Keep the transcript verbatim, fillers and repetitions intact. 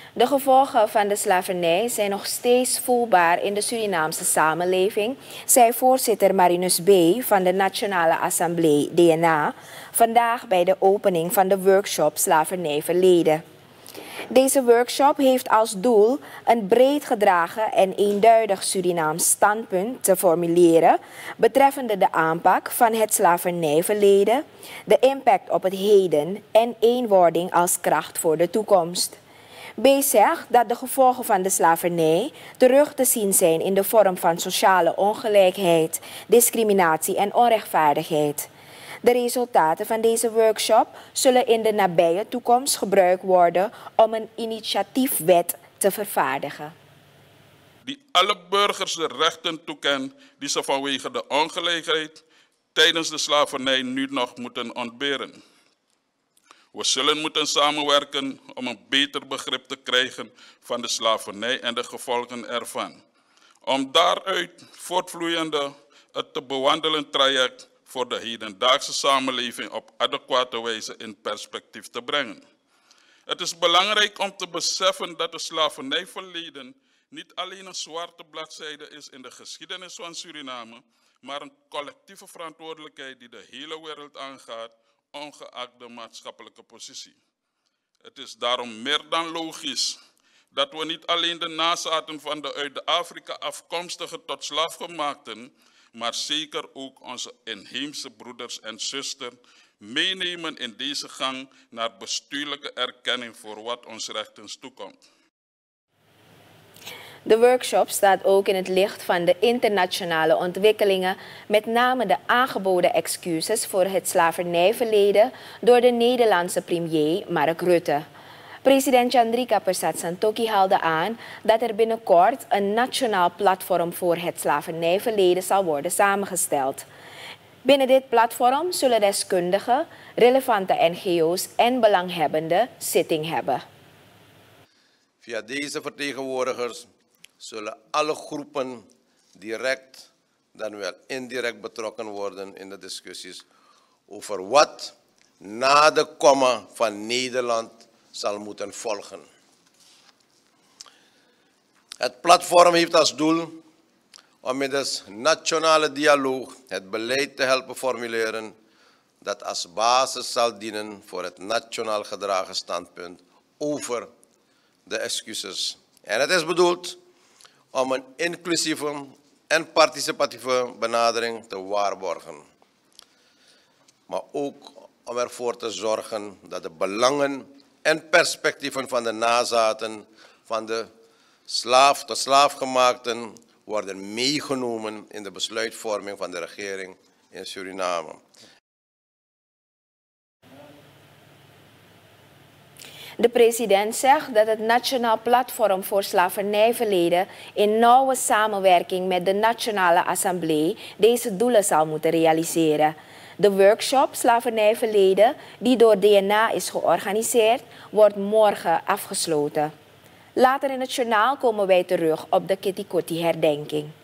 De gevolgen van de slavernij zijn nog steeds voelbaar in de Surinaamse samenleving, zei voorzitter Marinus B. van de Nationale Assemblée D N A vandaag bij de opening van de workshop Slavernijverleden. Deze workshop heeft als doel een breed gedragen en eenduidig Surinaams standpunt te formuleren betreffende de aanpak van het slavernijverleden, de impact op het heden en eenwording als kracht voor de toekomst. B zegt dat de gevolgen van de slavernij terug te zien zijn in de vorm van sociale ongelijkheid, discriminatie en onrechtvaardigheid. De resultaten van deze workshop zullen in de nabije toekomst gebruikt worden om een initiatiefwet te vervaardigen. Die alle burgers de rechten toekent die ze vanwege de ongelijkheid tijdens de slavernij nu nog moeten ontberen. We zullen moeten samenwerken om een beter begrip te krijgen van de slavernij en de gevolgen ervan. Om daaruit voortvloeiende het te bewandelen traject voor de hedendaagse samenleving op adequate wijze in perspectief te brengen. Het is belangrijk om te beseffen dat het slavernijverleden niet alleen een zwarte bladzijde is in de geschiedenis van Suriname, maar een collectieve verantwoordelijkheid die de hele wereld aangaat, ongeacht de maatschappelijke positie. Het is daarom meer dan logisch dat we niet alleen de nazaten van de uit Afrika afkomstige tot slaafgemaakten, maar zeker ook onze inheemse broeders en zusters meenemen in deze gang naar bestuurlijke erkenning voor wat ons rechtens toekomt. De workshop staat ook in het licht van de internationale ontwikkelingen, met name de aangeboden excuses voor het slavernijverleden door de Nederlandse premier Mark Rutte. President Chandrika Persat Santokhi haalde aan dat er binnenkort een nationaal platform voor het slavernijverleden zal worden samengesteld. Binnen dit platform zullen deskundigen, relevante N G O's en belanghebbenden zitting hebben. Via deze vertegenwoordigers zullen alle groepen direct dan wel indirect betrokken worden in de discussies over wat na de komma van Nederland zal moeten volgen. Het platform heeft als doel om middels nationale dialoog het beleid te helpen formuleren dat als basis zal dienen voor het nationaal gedragen standpunt over de excuses. En het is bedoeld om een inclusieve en participatieve benadering te waarborgen. Maar ook om ervoor te zorgen dat de belangen en perspectieven van de nazaten van de slaaf tot slaafgemaakten worden meegenomen in de besluitvorming van de regering in Suriname. De president zegt dat het Nationaal Platform voor Slavernijverleden in nauwe samenwerking met de Nationale Assemblée deze doelen zal moeten realiseren. De workshop Slavernijverleden, die door D N A is georganiseerd, wordt morgen afgesloten. Later in het journaal komen wij terug op de Kitty Kotti herdenking.